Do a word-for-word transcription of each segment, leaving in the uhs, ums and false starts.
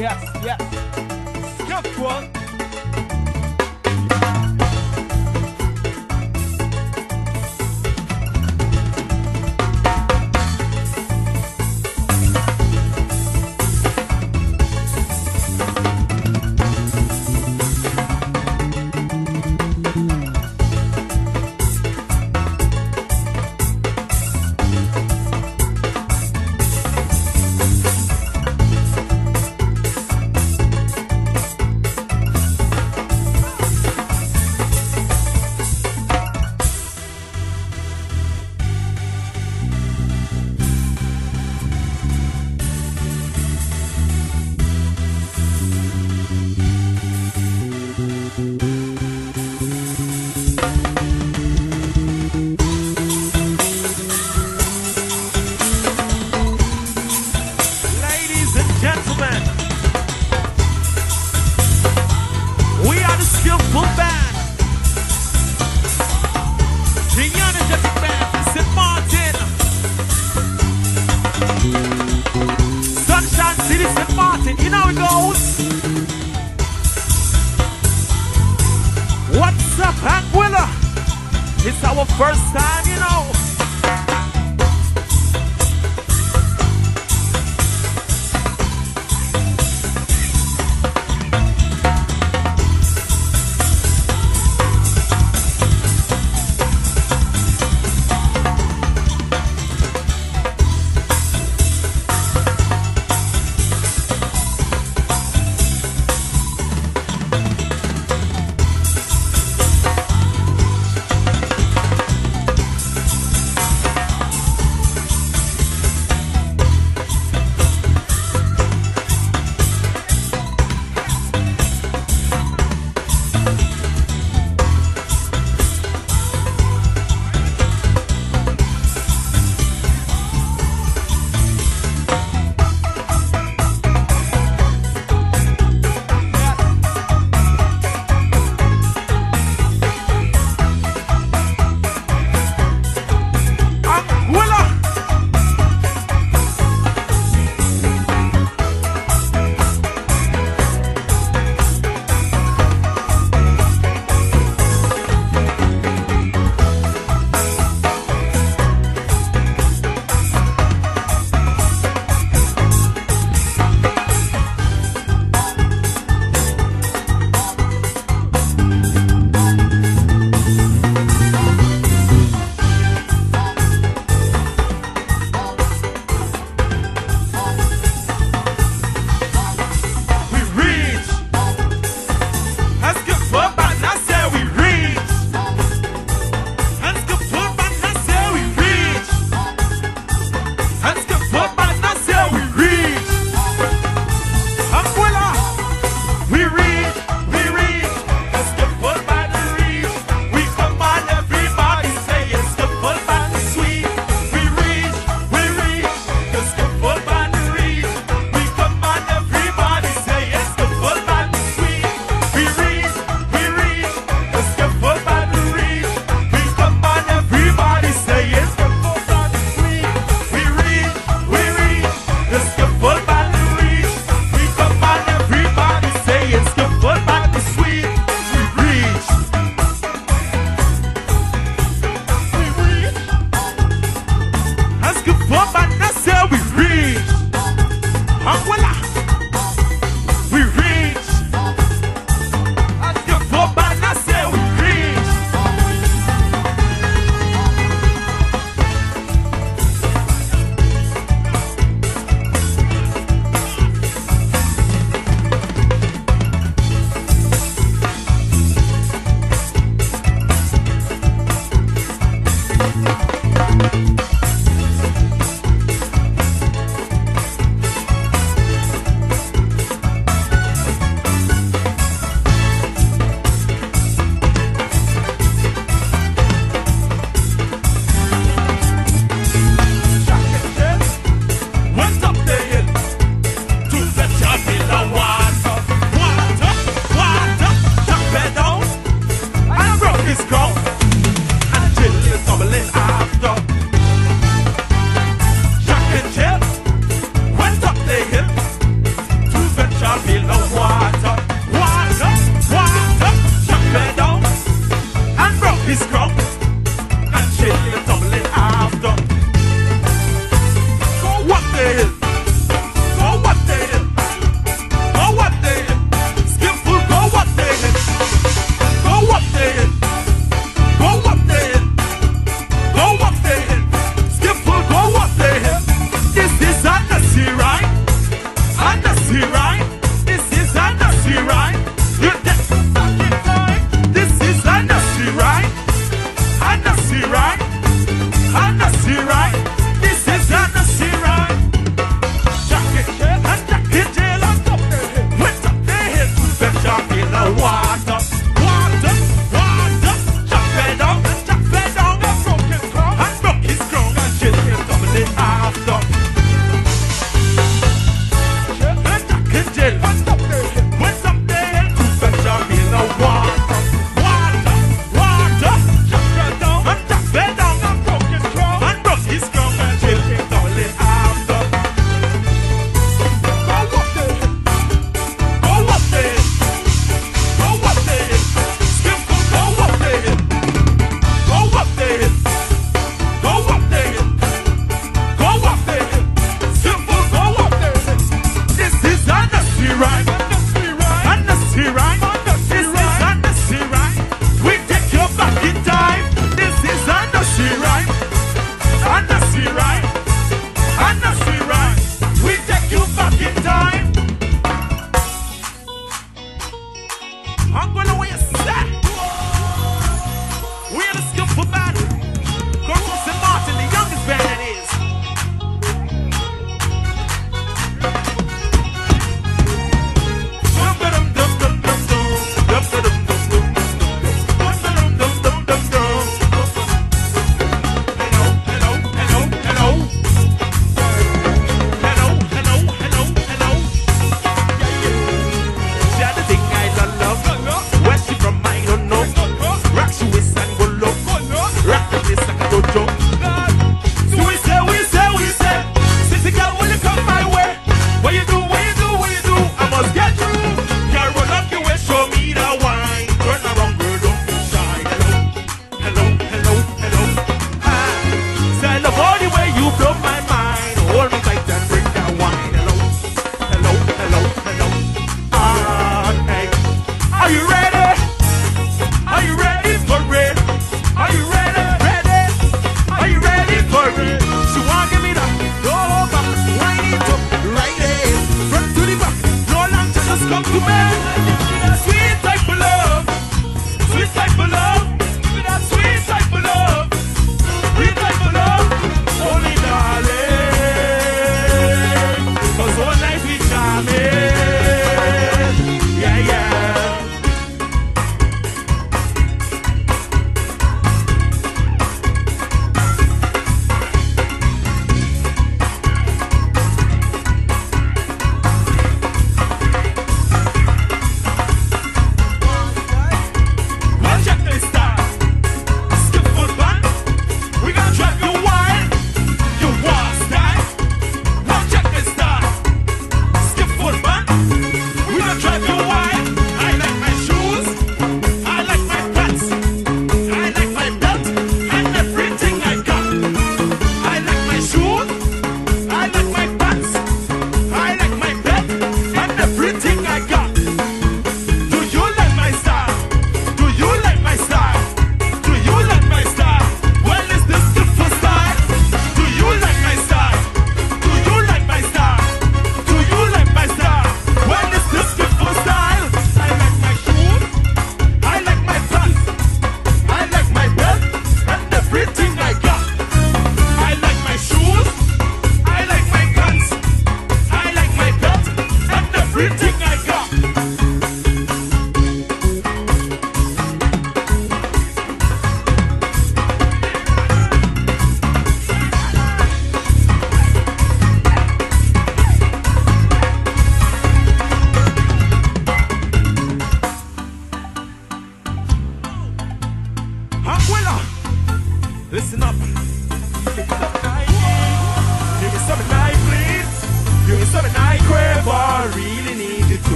Yes, yes. Skillful. It's our first time, you know.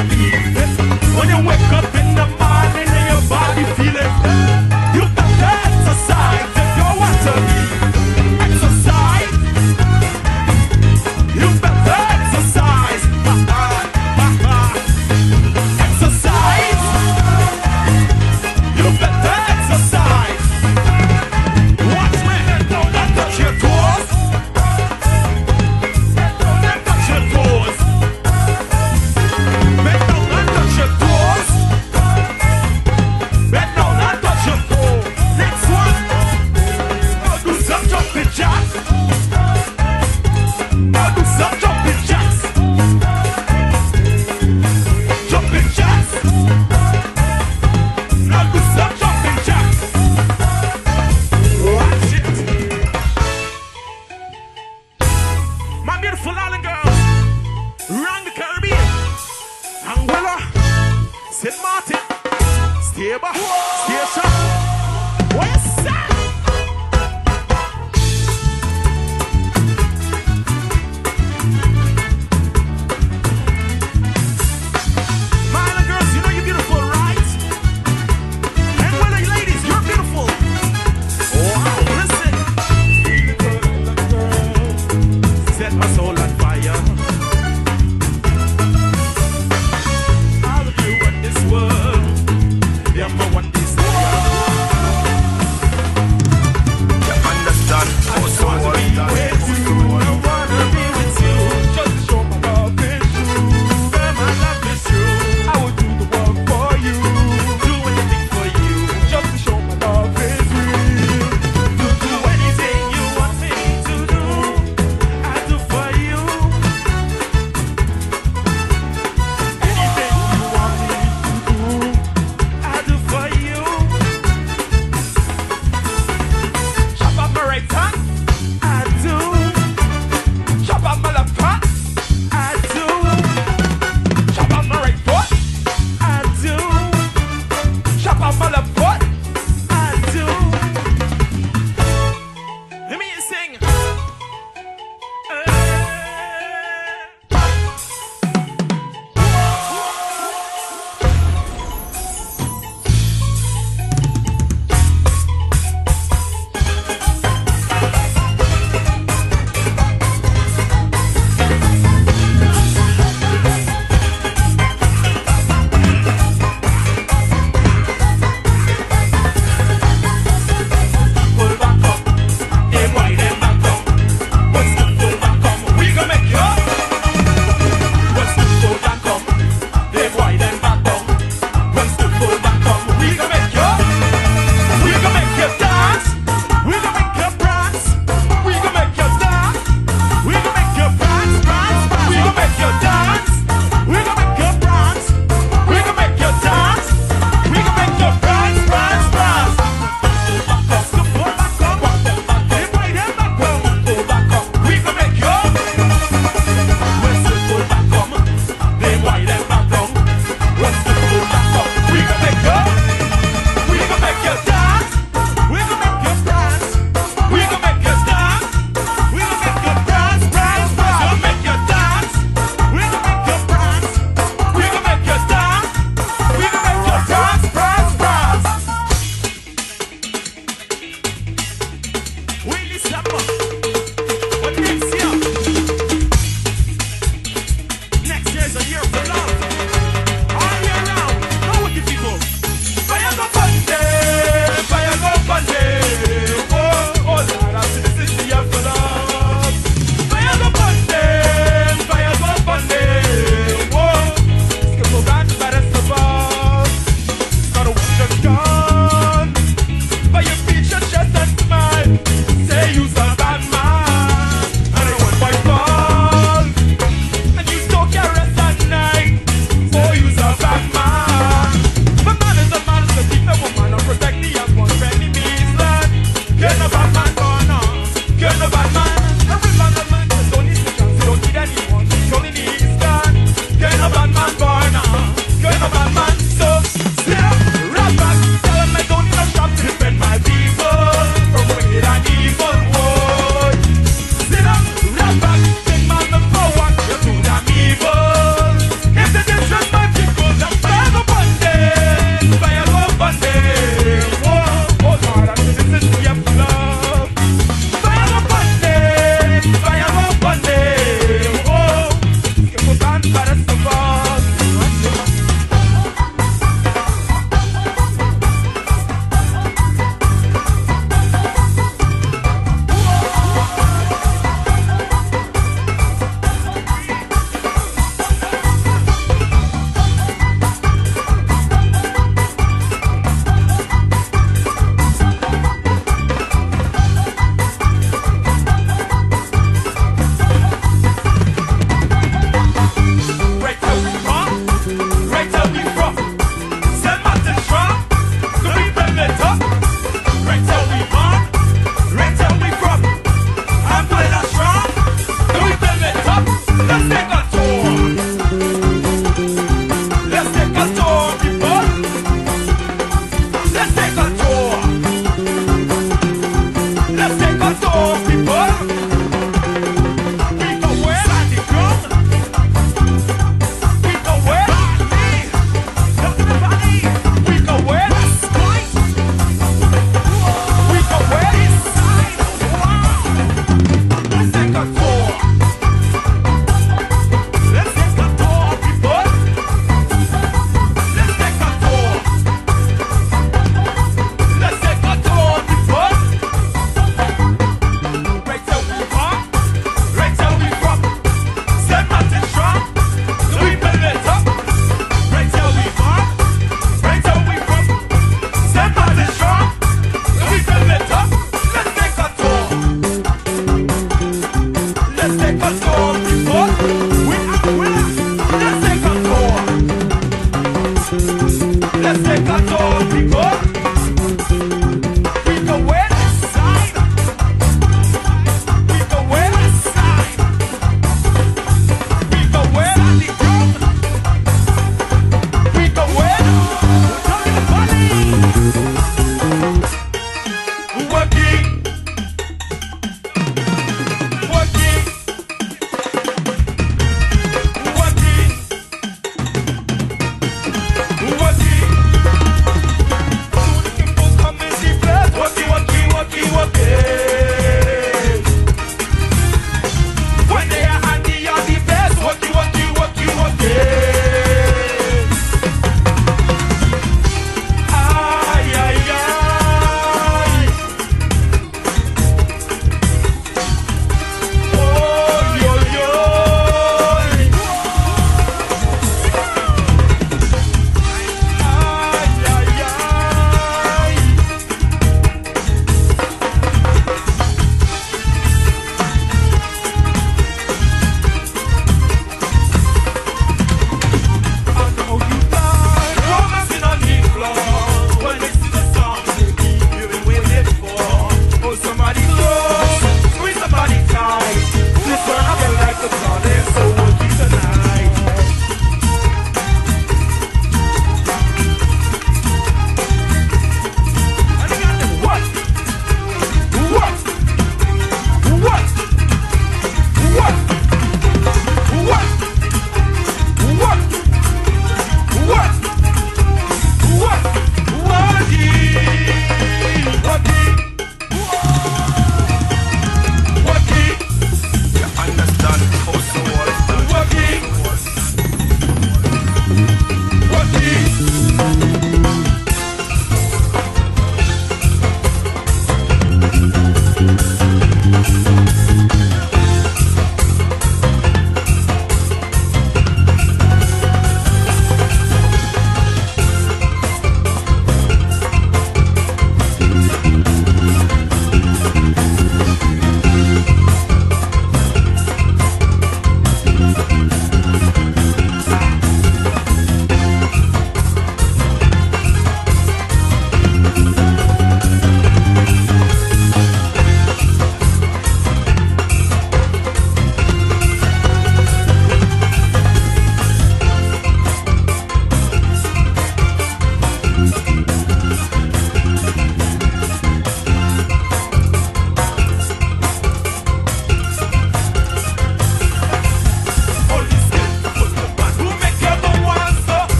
believe it. When you wake up in the morning and your body feel it, you better exercise if you want to be. Exercise. You better exercise. Exercise. You better exercise. Watch me. Don't touch your toes. Don't touch your toes. Bend down and touch your toes. Bend down and touch your toes. Next one. Now do some jumping jacks. Now do some jumping jacks. Jumping jacks. Now do some jumping jacks. Watch it. My beautiful island girls, around the Caribbean, Anguilla, Saint Martin, Stable, Station, West Side. My island girls, you know you're beautiful, right? And well, ladies, you're beautiful. Wow, listen. Set my soul on fire. All of you in this world, you're my one desire.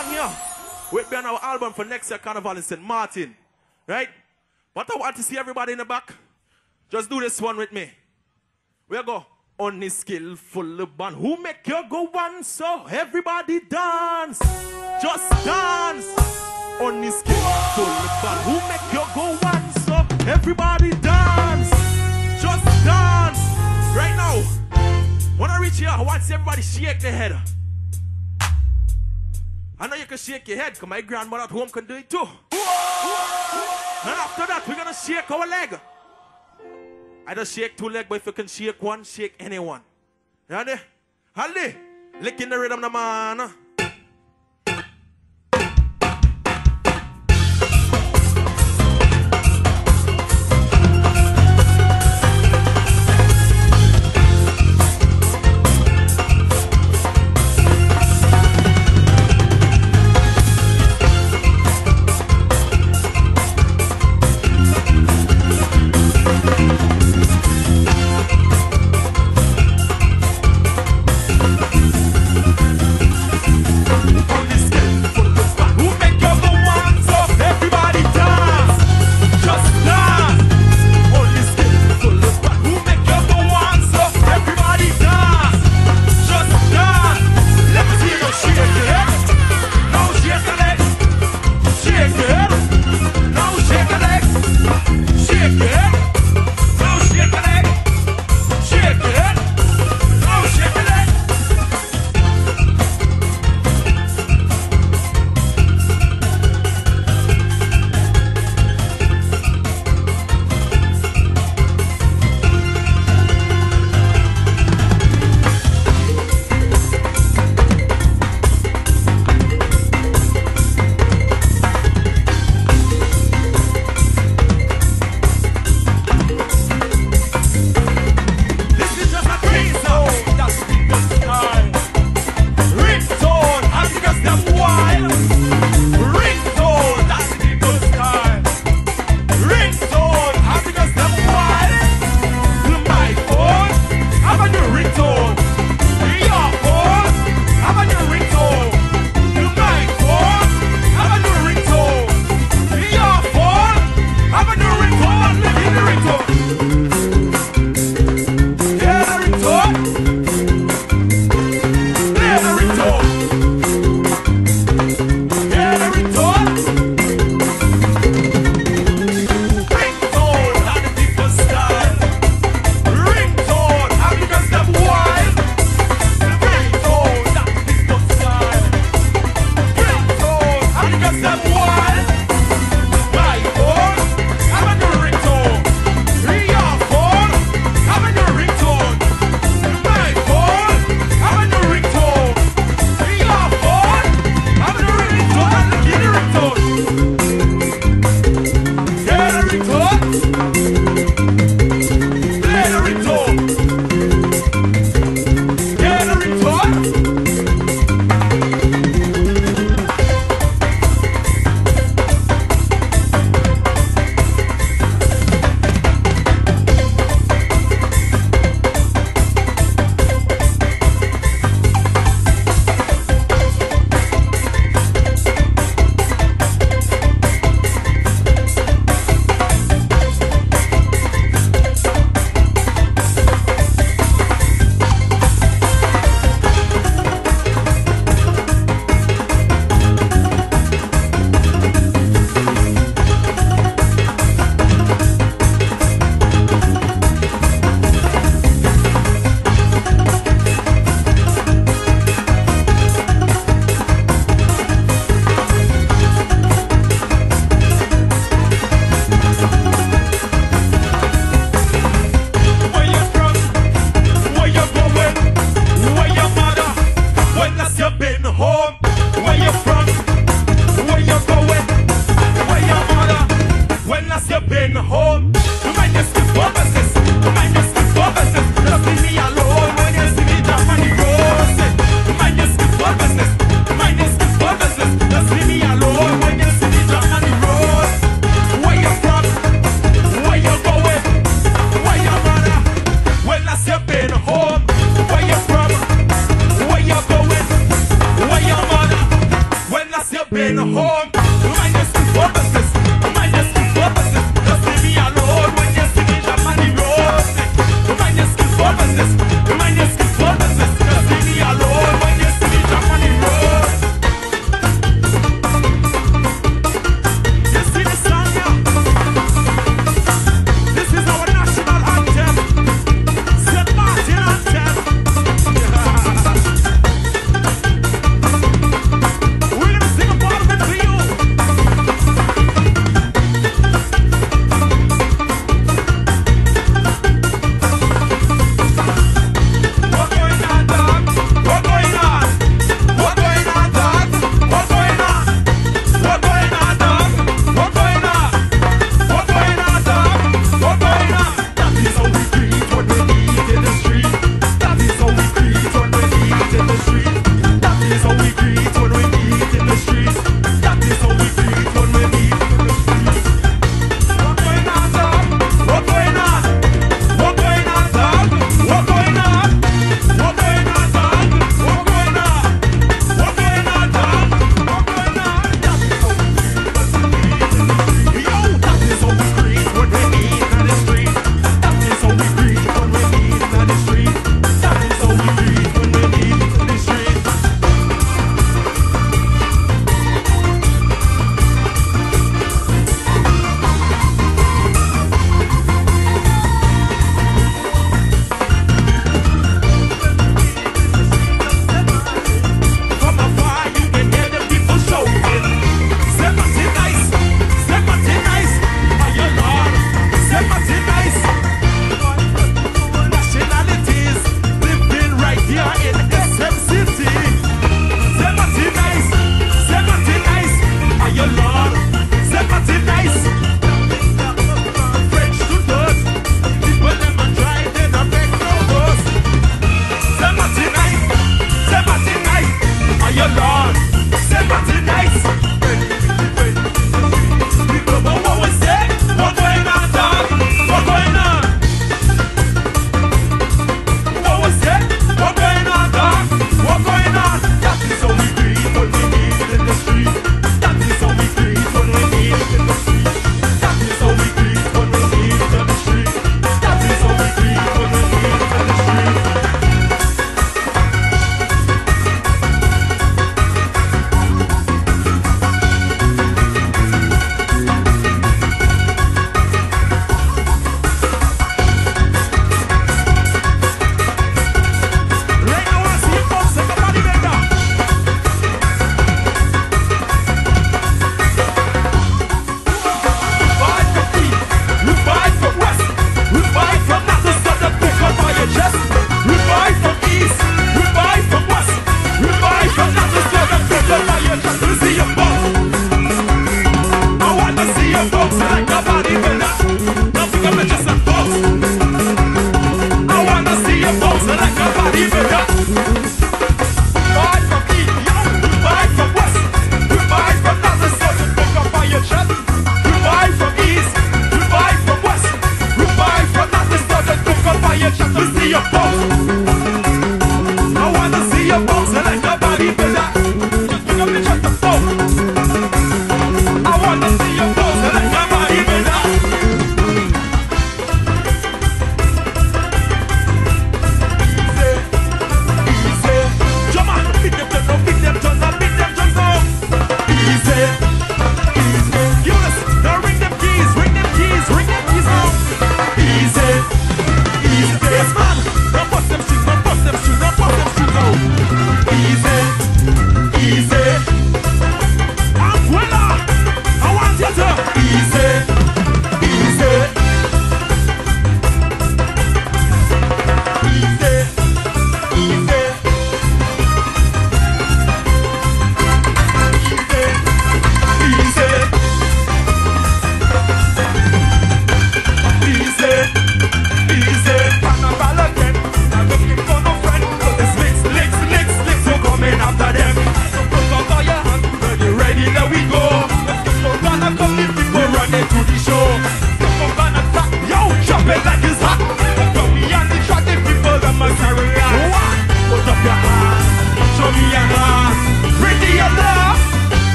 song here. We'll be on our album for next year Carnival in Saint Martin. Right? But I want to see everybody in the back. Just do this one with me. We'll go. On this skillful band. Who make you go one so everybody dance? Just dance. On this skillful band. Who make you go one so everybody dance? Just dance. Right now. When I reach here, I want to see everybody shake their head. I know you can shake your head because my grandmother at home can do it too. And after that, we're going to shake our leg. I don't shake two legs, but if you can shake one, shake anyone. Ready? Haldi, lick in the rhythm, the man.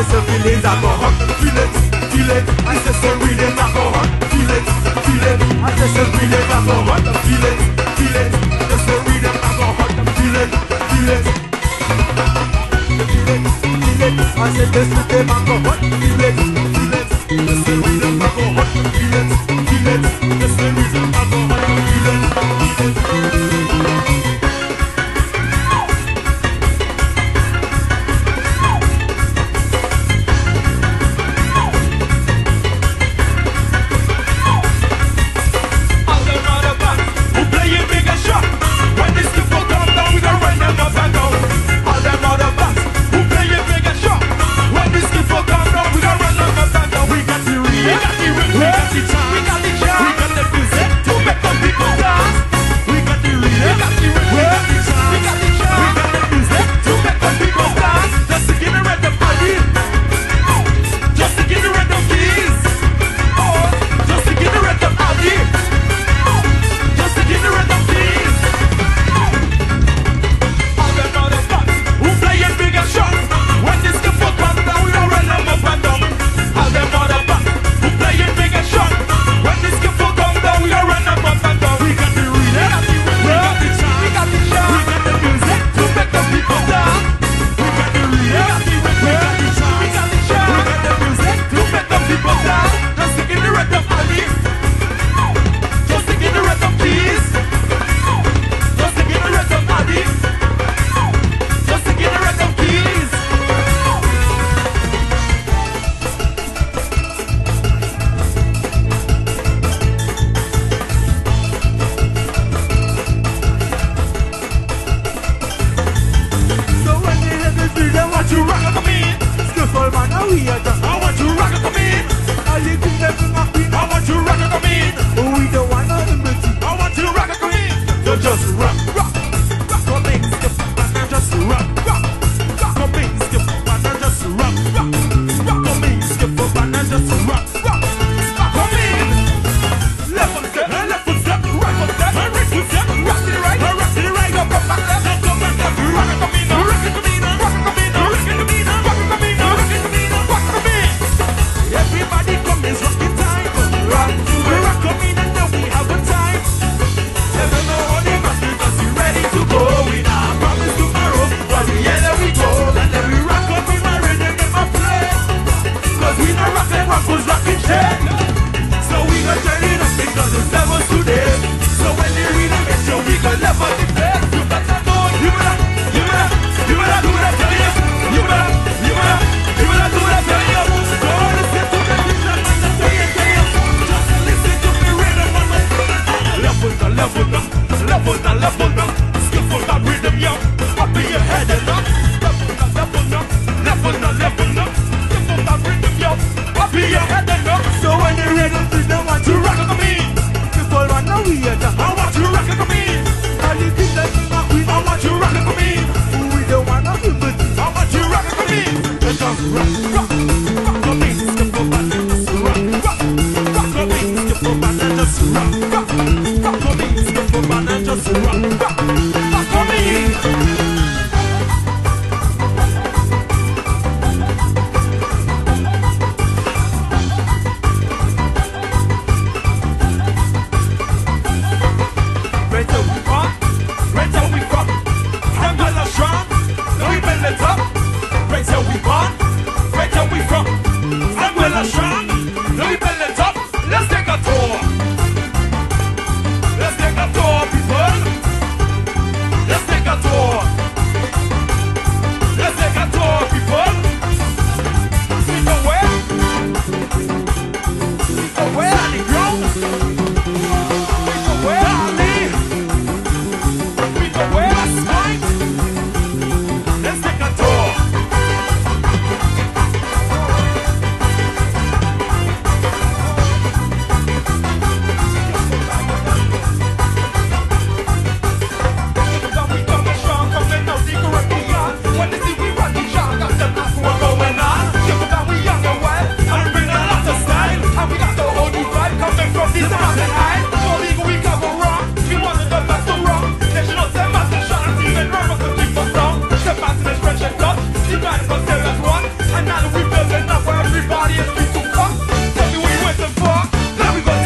said some feelings I go hot, feel it, feel it. I said some rhythm I go hot, feel it, feel it. I said some rhythm I go hot, feel it, feel it. I said some rhythm I go hot, feel it, feel it. Feel it, feel it. I said this rhythm I go hot, feel it, feel it. This rhythm I go hot, feel it, feel it. This rhythm I go hot, feel it, feel it.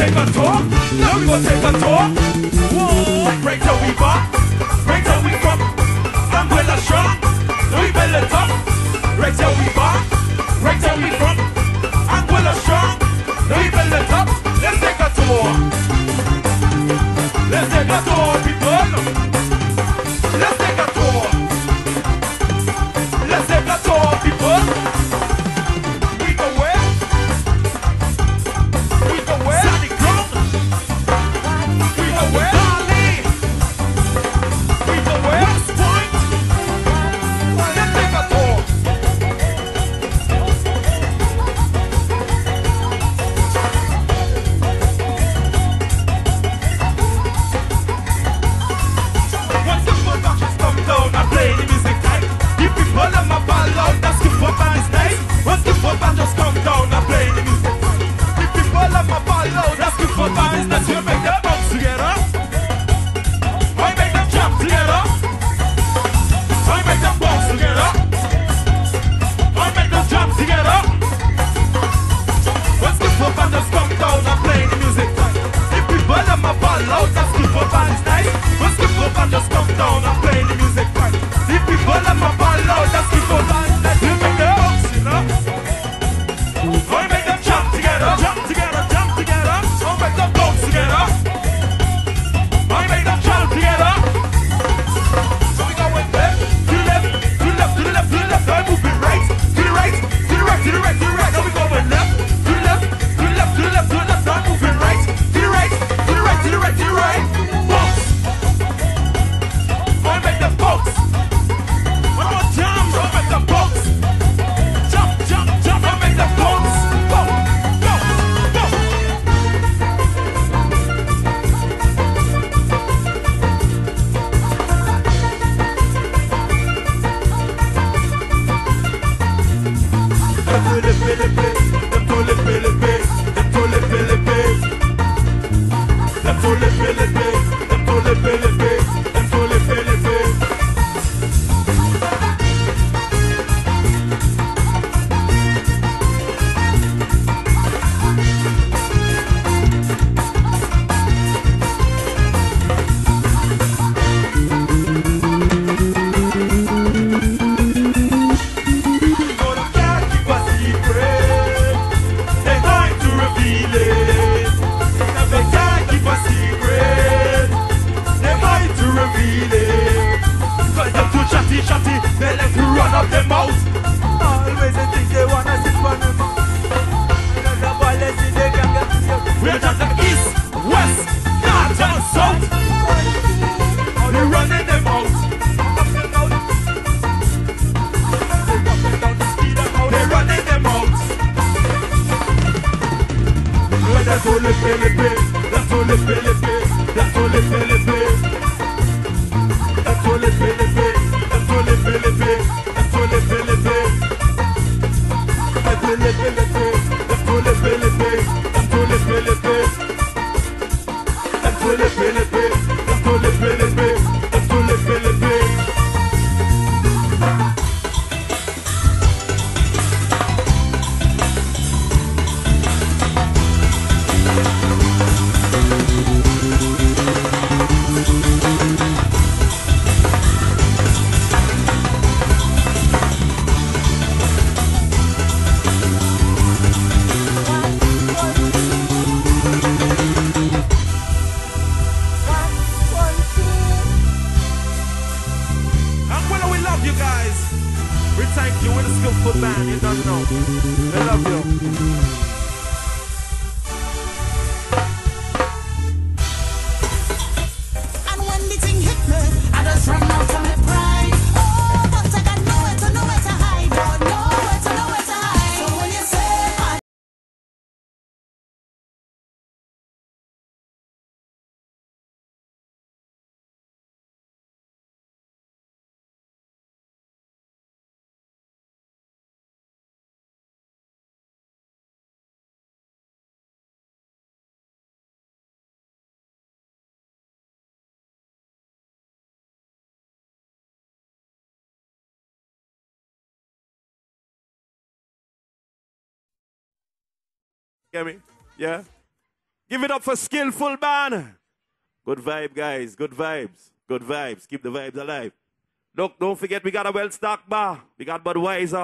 take a tour. Now we gonna take a tour. Whoa, right till we back, right till we from Anguilla strong. Now we build it up. Right till we back, right till we from Anguilla strong. Now we build it up. Let's take a tour. Let's take a tour, people. Let's take a tour. Let's take a tour, people. We go where? We go where? Sandy Ground. We go where? Bali. We go where? West Point. Let's take a tour. Once the foot matches come down, I play the music tight. If people let my ball out, that's good for band is nice. Once the foot band just come down, I play the music tight. If people let my ball out, that's good for band is nice. You make them bounce together. I make them jump together. I make them bounce together. I make them jump together. Once the foot band just come down, I play the music tight. If people let my ball out, that's good for band is nice. Once the foot band just come down, I play the music tight. If people let my ball out, that's good for band is nice. You make them bounce, you know. I make them jump together, jump together, jump together. I make them bounce together. I make them jump together. So we go with left, to the left, to the left, to the left, to the left. I move it right, to the right, to the right, to the right, to the right. Now we go with left, to the left, to the left, to the left, to the left. I move it right, to the right, to the right, to the right, to the right. Bounce. I make them bounce. One more time, I make them bounce. Jump, jump, jump, I make them bounce. Bounce, bounce, bounce. Them to the Philippines, them to the Philippines, them to the Philippines. Them to the Philippines, them to the Philippines, them to the Philippines. So them can't keep a secret. They're going to reveal it. They can't keep a secret. They're going to reveal it. Cause them too chatty, chatty. They like to run up their mouth. Always they think they wanna sit on them. Another boy, let's see they can get to you. We're just like east, west, north and south. They're running them out. Up and down. Up and down the speed and out. They're running them out. That's all the Philippines. That's all the Philippines. That's all the Philippines. That's all the Philippines. That's all the Philippines. That's all the Philippines. That's all the Philippines. That's all the Philippines. That's all the Philippines. That's all the Philippines. That's all the Philippines. That's all the Philippines. Anguilla, we love you guys. We thank you. We're the skillful band. You don't know. We love you. And when the thing hit me, I just ran out of my pride. Oh, but I got nowhere to nowhere to hide. Oh, nowhere to nowhere to hide. So when you say I Get me? Yeah? Give it up for Skillful Band. Good vibe, guys. Good vibes. Good vibes. Keep the vibes alive. Look, don't forget we got a well-stocked bar. We got Budweiser.